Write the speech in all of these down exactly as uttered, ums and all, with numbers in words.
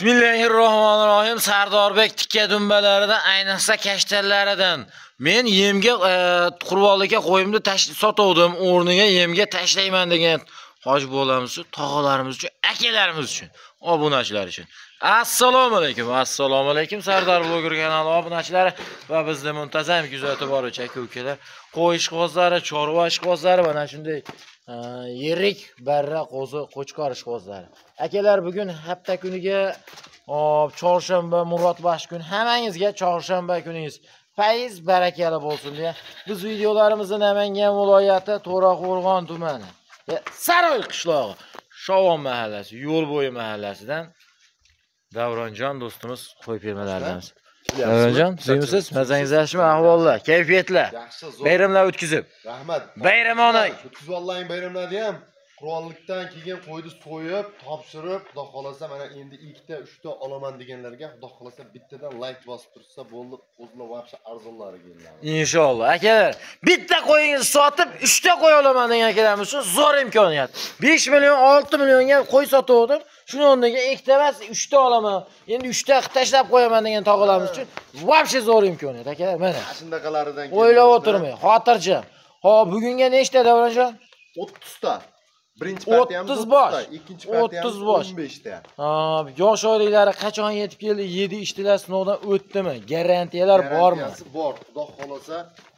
Bismillahirrohmanirrohim. Sardorbek tikka dumbalaridan, ayniqsa kashtallaridan. Men yemga qurbonlikka qo'yimni sotuvdim, o'rniga yemga tashlayman degan hoj bo'lamiz, tog'alarimiz uchun, akalarimiz uchun, obunachilar uchun. Assalomu alaykum. Assalomu alaykum Sardor bloger kanali obunachilari va bizni muntazam kuzatib boruvchi aka-ukalar, qo'y ishqibozlari, chorva ishqibozlari va mana shunday yirik barra qo'zi, qo'chqor ishqibozlari. Akalar, bugun hafta kuniga chorshanba murodbaxsh kun, hammangizga chorshanba kuningiz fayz barakali bo'lsin deya biz videolarimizni Namangan viloyati To'raqo'rg'on tumani Saroy qishlog'i, Shovon mahallasi, Yo'l bo'yi mahallasidan Davronjon do'stimiz qo'yib bermalarimiz. Davronjon, sizmisiz? Mazangiz yaxshimi? Ahvollar, kayfiyatlar? Yaxshi, zo'r. Bayramlar o'tkazib. Rahmat. Bayramona o'tkazib ollang, bayramlarni ham qurollikdan keyin qo'yni so'yib, topshirib, xudo xolasa mana endi ikkita, uchta olaman deganlarga xudo xolasa bittadan like bosib tursa bo'ldi, qo'zlar vaqti arzonlari keladi. Inshaalloh. Akalar, bitta qo'yingizni sotib, uchta qo'y olaman degan akalarimiz uchun zo'r imkoniyat. besh million, olti millionga qo'y sotuvdim. Shuni o'rniga ikkita emas, uchta olaman. Endi uchta tashlab qo'yaman degan tog'alarimiz uchun vaqti zo'r imkoniyat akalar. Mana shundaqalaridan o'ylab o'tirmang, xotirjam. Hop, bugunga nechta Davronjon? o'ttiz ta. Birinchi partiyamiz o'ttiz bosh, ikkinchi partiyamiz o'n besh ta. Ha, yosh oilalari qachon yetib keldi? yedi ishtilar sinovdan o'tdimi? Garantiyalar bormi? Bor, xudo xolasa.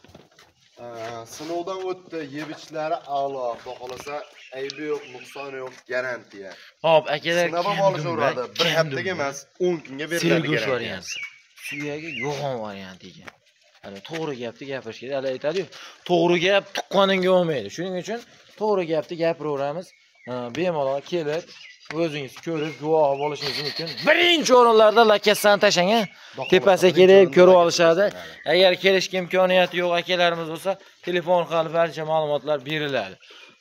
Sinovdan o'tdi, yeb ichlari a'lo, xudo xolasa, aybi yo'q, nuqsoni yo'q, garantiya. Hop, akalar, sinab olishaveradi. Bir haftaga emas, o'n kunga beriladi garantiya. Suyagi yo'g'on variantiga. Hali to'g'ri gapni gapirish kerak. Hali aytadi-yu, to'g'ri gap tuqqaningga olmaydi. Shuning uchun to'g'ri gapni gapiraveramiz. Bemalol kelib, o'zingiz ko'rib, guvoh bo'lishingiz mumkin. Birinchi o'rinlarda lakasani tashlang, tepasiga kelib ko'rib olishadi. Agar kelishga imkoniyati yo'q akalarimiz bo'lsa, telefon orqali barcha ma'lumotlar beriladi.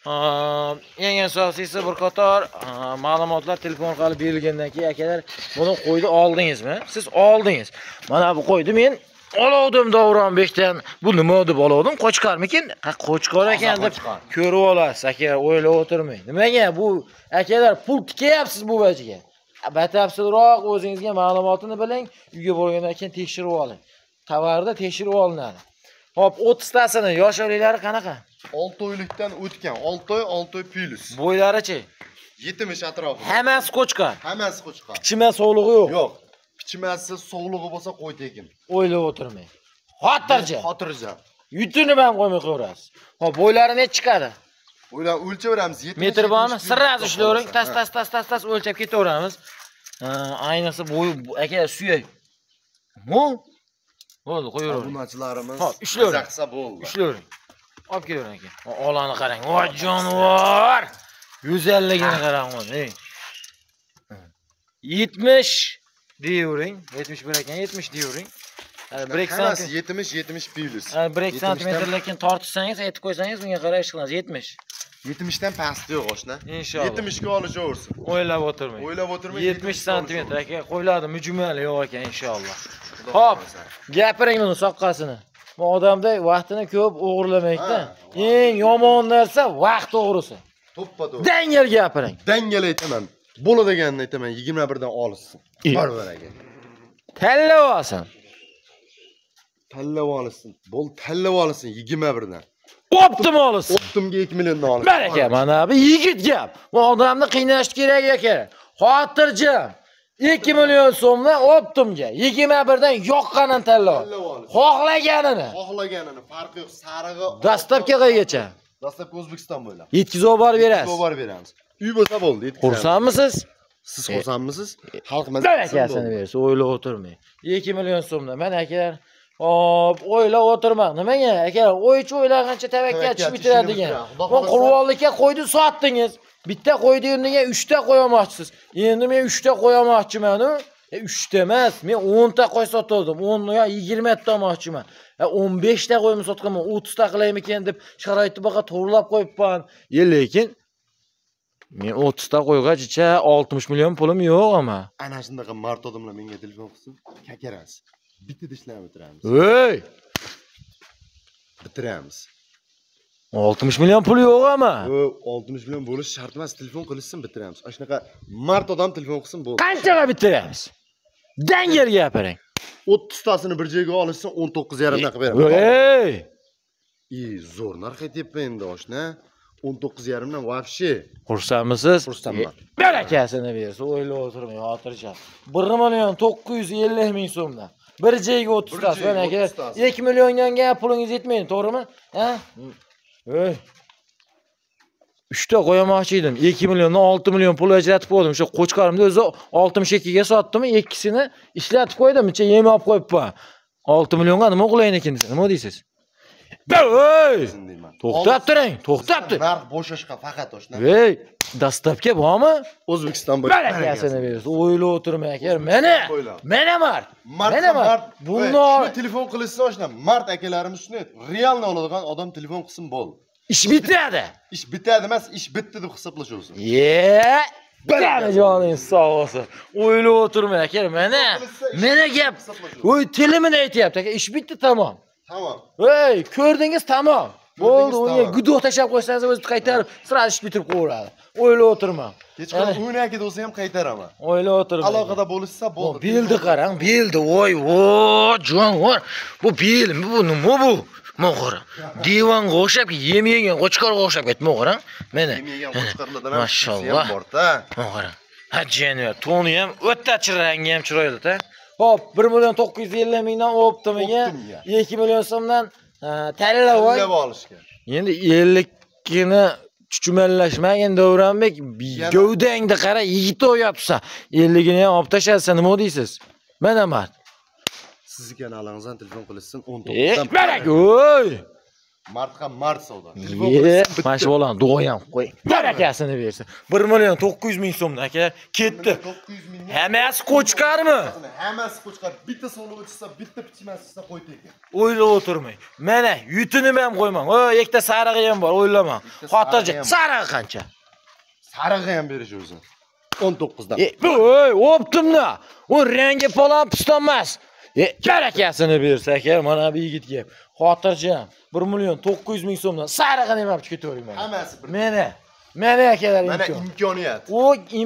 Eng asosiysi bir qator ma'lumotlar telefon orqali berilgandan keyin akalar, buni qo'ydi oldingizmi? Siz oldingiz. Mana bu qo'ydi men oluvdim Davronbekdan. Bu nima deb oluvdim? Qo'chqarmikin? Ha, qo'chqor ekan deb ko'rib olasiz, aka, o'ylab o'tirmang. Nimaga bu akalar pul tikyapsiz bu vajiga? Batafsilroq o'zingizga ma'lumotini biling, uyga borgandan keyin tekshirib oling. Tovarda tekshirib olinadi. Hop, o'ttiz tasini yosh oilalari qanaqa? olti oylikdan o'tgan, olti oy, olti oy plus. Bo'ylarichi? yetmish atrofida. Hammasi qo'chqor. Hammasi qo'chqor. Pichma sog'lig'i yo'q. Yo'q. Pichmasi sog'lig'i bo'lsa qo'y tekin. O'ylab o'tirmang. Xotirjam. Xotirjam. Yutini ham qo'ymay qo'yasiz. Hop, bo'ylari necha chiqadi? Bo'ylar o'lchaveramiz. Metr bormi? Sirraz ishlayvering. Tas tas tas tas tas o'lchab ketaveramiz. Ayniqsa bo'y aka suyak. Mo? Bo'ldi, qo'yavering. Obunachilarimiz ishlayvering. bo'ldi. Ishlayvering. Olib kelavering aka. Olani qarang. Voy jonivor. Go'zalligini qarang o'zi. yetmish deyvering. yetmish bir ekan, yetmish deyvering. bir ikki santim. yetmish yetmish plus. bir ikki santimetrlardan tortsangiz, aytib qo'ysangiz, bunga qarab ish qilasiz. yetmish. yetmishdan pasti yo'q oshna. Inshaalloh. yetmish ga olishaversin. O'ylab o'tirmang. O'ylab o'tirmang. yetmish santimetr aka, qo'yladi mujmal yo'q ekan inshaalloh. Hop, gapiring uni soqqasini. Bu odamda vaqtini ko'p o'g'irlamaydi. Eng yomon narsa vaqt o'g'risi. To'ppa to'g'ri. Dangal gapiring. Dangal aytaman. Bo'ladiganini aytaman, yigirma birdan olsin. Barbar aka. Tanlab olsin. Tanlab olsin. Bo'l, tanlab olsin yigirma birdan. Optim olsin. Optimga ikki milliondan olsin. Baraka, mana bu yigit gap. Bu odamni qiynash kerak ekan. Xotirjam. ikki million so'mdan optimga yigirma birdan yoqqanini tanlab. Xohlaganini. Xohlaganini, farqi yo'q, sarig'i. Dastlabki qaygacha? Dastlabki O'zbekiston bo'ylab. Yetkazib olib berasiz. Yetkazib olib beramiz. Uy bo'lsa bo'ldi, yetkazamiz. Xursandmisiz? Siz xursandmisiz? Xalq barakasini bersin, o'ylab o'tirmang. ikki million so'mdan. Mana akalar, hop, o'ylab o'tirmang. Nimaga? Akalar, o'ychi o'ylagancha tavakkal tushib bitiradigan. Bu qurbonlikka qo'ydi sotdingiz. Bitta qo'ydi o'rniga uchta qo'yamoqchisiz. Endi men uchta qo'yamoqchiman-ku. E uchta emas, men o'n ta qo'y sotdim. o'n yo yigirma ta olmoqchiman. E o'n besh ta qo'yimni sotganman, o'ttiz ta qilaymikan deb sharoitni baqa to'g'rilab qo'yibman. E lekin men o'ttiz ta qo'yg'achicha oltmish million pulim yo'q ama. Ana shundaqa mart odamlar menga telefon qilsin, kakarasiz. Bitta ishlarni bitiramiz. Ey! Bitiramiz. oltmish million pul yo'q ama. Yo, oltmish million bo'lish shart emas, telefon qilishsin bitiramiz. Ana shunaqa mart odam telefon qilsin bo'ldi. Qanchaga bitiramiz? Dangerga gapiring. o'ttiz tasini bir joyga olishsin o'n to'qqiz yarim dan qilib beraman. Ey! I, zo'r narx aytyapman endi oshna. o'n to'qqiz yarim dan вообще. Xursandmisiz? Xursandman. Barakasini bersin, o'ylab o'tirmay, xotirjam. bir million to'qqiz yuz ellik ming so'mdan. Bir joyga o'ttiz tas, mana aka. ikki millionga pulingiz yetmaydi, to'g'rimi? Ha? Ey. uchta qo'yamoqchi edim. ikki milliondan olti million pul ajratib qo'ydim. O'sha qo'chqarimni o'zi oltmish ikki ga sotdim, ikkisini ishlatib qo'ydim, uncha yem olib qo'yibman. olti millionga nima qilayin ekan desa, nima deysiz? Ey! To'xtab turing, to'xtab tur. Narx bo'shashqa faqat oshna. Ey, dastlabki bormi? O'zbekiston barakasini bersin. O'ylab o'tirmay aka. Mana, mana mart. Mana mart. Buni telefon qilishsa oshna, mart akalarimiz shuni realni oladigan odam telefon qilsin bo'ldi. Ish bitadi. Ish bitadi emas, ish bitdi deb hisoblashovsin. Ye! Qani joningiz sog' bo'lsin. O'ylab o'tirmay aka. Mana, mana gap. Voy, tilimini aytyapti aka. Ish bitdi, tamom. Tamam. Ey, ko'rdingiz, tamom. Bo'ldi, unga gudoq tashab qo'ysangiz o'zi qaytarib, sira ish bitirib qo'yadi. O'ylab o'tirma. Kechqurun o'n ikki da bo'lsa ham qaytaraman. O'ylab o'tirma. Aloqada bo'lishsa bo'ldi. Bildi qarang, bildi. Voy, vo, jonivor. Bu bilmi, bu nima bu? Mo'g'ira. Divanga o'xshab, yem yegan qo'chqorga o'xshab ketdi, mo'g'ira. Mana. Yem yegan qo'chqorlardan ham mashalloh bor-da. Mo'g'ira. Ha, jeniyor. To'ni ham o'ta chirangi ham chiroyli-da. Hop, bir million to'qqiz yuz ellik mingdan o'ptimiga, ikki million so'mdan tayyorlab voy. Tayyorlab olishga. Endi ellikni chuchumallashmagan Davronbek, gavdangda qara, yigit o'yapsa, elligini ham olib tashlasa nima deysiz? Mana mart. Siz kanalingizdan telefon qilishsin o'n E, to'qqizdan. barak, oy! Martga mart savdo. Ye, mana bo'lgan duoyam qo'y. Barakasini bersin. bir million to'qqiz yuz ming so'mdan aka, ketdi. to'qqiz yuz ming. Hammasi qo'chqarmi? Hammasi qo'chqar. Bitta sovliq o'tsa, bitta pichmasizsa qo'ydi ekan. O'ylab o'tirmang. Mana yutunib ham qo'ymang. O, ikkita sarig'i ham bor, o'ylama. Xotirjam. Sarig'i qancha? Sarig'i ham berish o'zi. o'n to'qqizdan. E, voy, o'ptimda. U rangi falan piston emas. E, barakasini bersa aka, mana bu yigitga. Xotirjam. bir million to'qqiz yuz ming so'mdan sarig'ini ham olib ketavering mana. Hammasi bir. Mana, mana akalar Mana imkon. imkoniyat. O,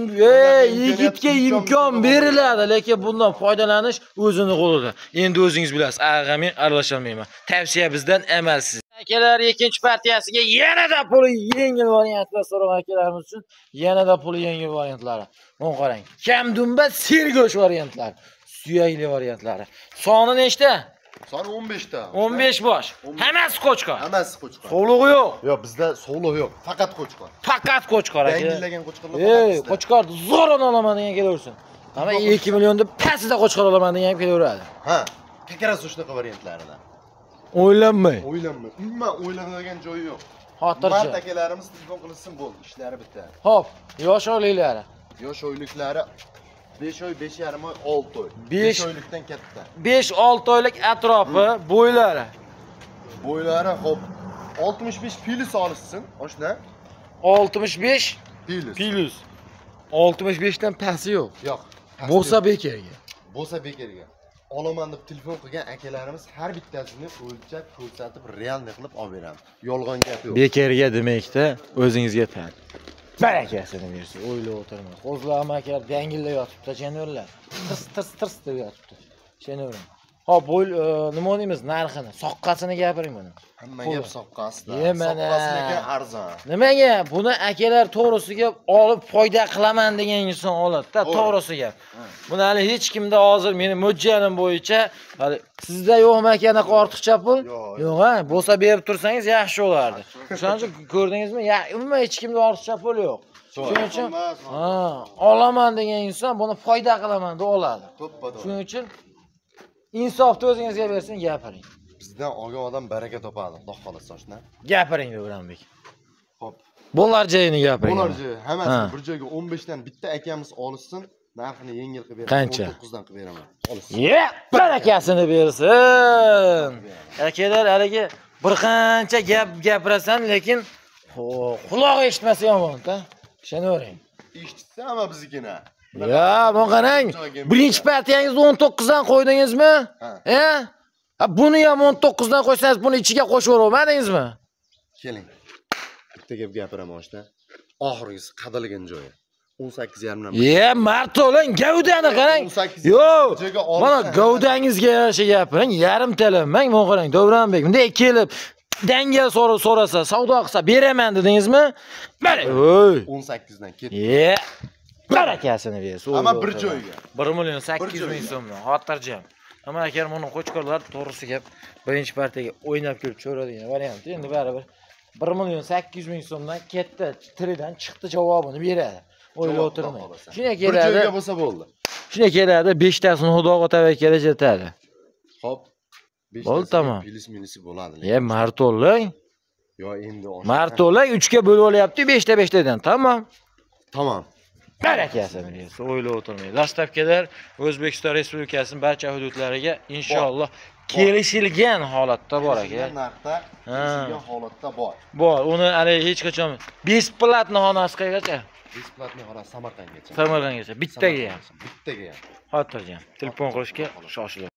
ey, yigitga imkon beriladi, lekin bundan foydalanish o'zini qo'lida. Endi o'zingiz bilasiz, ag'amin aralasholmayman. Tavsiya bizdan amalsiz. Akalar ikkinchi partiyasiga yanada puli yengil variantlar so'ragan akalarimiz uchun yanada puli yengil variantlari. Mana qarang. Kamdumba sergo'sh variantlari, suyakli variantlari. Soni nechta? Soni o'n besh ta. o'n besh bosh. Hammasi qo'chqor. Hammasi qo'chqor. Sovlig'i yo'q. Yo'q, bizda sovliq yo'q, faqat qo'chqor. Faqat qo'chqor aka. Yangillagan qo'chqorlar Ey, faqat bizda. qo'chqor zo'ron olaman degan kelaversin. Ama ikki millionda pasida qo'chqor olaman degan ham kelaveradi. Ha, kakarasu shunaqa variantlaridan. O'ylanmay. O'ylanma. Umuman o'ylanadigan joyi yo'q. Xotirjam. Mart akalarimiz telefon qilsin bo'ldi, ishlari bitta. Hop, yosh oyliklari. Yosh oyliklari besh oy, besh yarim oy, olti oy. besh besh oylikdan katta. besh olti oylik atrofi, bo'ylari. Bo'ylari hop oltmish besh plus olishsin, oshna. oltmish besh Plus. plus. oltmish besh dan pasti yo'q. Yo'q. Bo'lsa bekerga. Bo'lsa bekerga. Olaman deb telefon qilgan akalarimiz har bittasini o'lchab, ko'rsatib, realni qilib olib beramiz. Yolg'on gap yo'q. Bekerga demakda o'zingizga tan. Barakasini bersin, o'ylab o'tirmang. Qo'zlama aka dangilla yotibdi, jano'rlar. Tirs tirs tirs deb yotibdi. Jano'rim. Hop, bo'l nima deymiz narxini, soqqasini gapiring buni. Hamma gap soqqasida. Ye mana. Soqqasiga arzon. Nimaga? Buni akalar to'g'risiga olib foyda qilaman degan inson oladi-da, to'g'risiga. Buni hali hech kimda hozir meni mo'ljalim bo'yicha hali sizda yo'qmi anaqa ortiqcha pul? Yo'q, ha, bo'lsa berib tursangiz yaxshi bo'lardi. O'shaning uchun ko'rdingizmi? Ya, umuman hech kimda ortiqcha pul yo'q. Shuning uchun ha, olaman degan inson buni foyda qilaman deb oladi. Shuning uchun insofni o'zingizga bersin, gapiring. Bizdan olgan odam baraka topadi, Xudo xolasa oshna. Gapiring Davronbek. Xo'p. Bo'lar joyini gapiring. Bo'lar joyi, hammasi bir joyga o'n besh dan bitta akamiz olishsin, narxini yengil qilib beraman. Qancha? o'n to'qqiz dan qilib beraman. Olishsin. Ye, barakasini bersin. Akalar, haligi bir qancha gap gapirasan, lekin quloq eshitmasa yomon-da. Tushunavering. Eshitsa ham biznikina. Ya, bu qarang. Birinchi partiyangizni o'n to'qqiz dan qo'ydingizmi? E? Ha, buni ham o'n to'qqiz dan qo'ysangiz, buni ichiga qo'shib olmadingizmi? Keling. bitta gap gapiraman oshda. Oxirgisi qadalgan joyi. o'n sakkiz yarim dan. Ye, marto'lang gavdani qarang. Yo'q. Mana gavdangizga yarasha gapiring, yarim talamang, men qarang, Davronbek. Bunday kelib dangal so'ra so'rasa, savdo qilsa beraman dedingizmi? Mana, voy. o'n sakkiz dan ketdi. Ye. Barakasini bersin. Ammo bir joyga. bir million sakkiz yuz ming so'mdan xotirjam. Ammo agar buni qo'chqorlar to'g'risi gap birinchi partiyaga o'ynab kelib cho'radigan variant. Endi baribir bir million sakkiz yuz ming so'mdan ketdi, tiridan chiqdi javobini beradi. O'ylab o'tirmang. Shunga Bir keladi. joyga bo'lsa bo'ldi. Shunga keladi, beshtasini Xudoga tavakkal etadi. Xo'p. Bo'ldi, tamom. Pilis minisi bo'ladi. Ye, marto'lang. Yo, endi oshda. Marto'lang uch ga bo'lib olyapti, beshta beshtadan. Tamom. Tamam. Barakasini bersin, o'ylab o'tirmang. Dastavkalar O'zbekiston Respublikasining barcha hududlariga inshaalloh kelishilgan holatda bor aka. Narxda, kelishilgan holatda bor. Bor, uni hali hech qachon besplatni xonasi qayergacha? Besplatni xonasi Samarqandgacha. Samarqandgacha. Bittaga ham. Bittaga ham. Xotirjam. Telefon qilishga shoshiling.